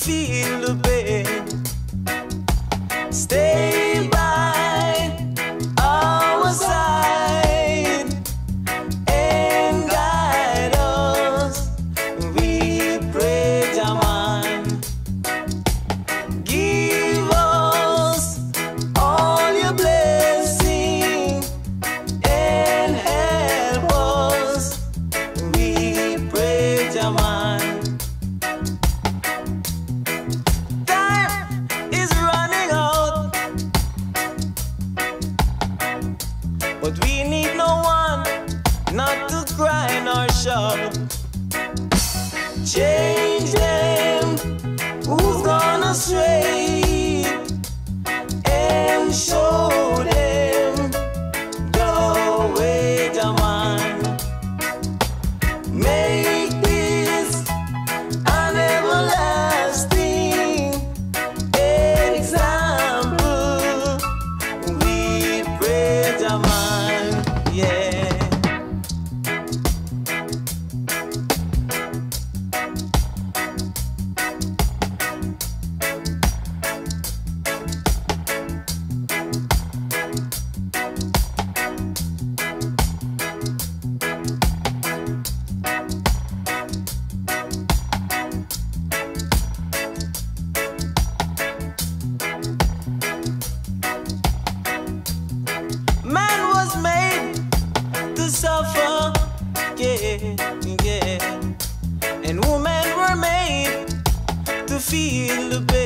feel the pain. Stay by our side and guide us. We pray, Jaman. Give us all your blessing and help us. We pray, Jaman. Time is running out, but we need no one not to cry nor shout. Change them who's gone astray and show them the way, Jaman. Make this an everlasting example. We pray, Jaman, yeah. Man was made to suffer, yeah, yeah. And women were made to feel the pain.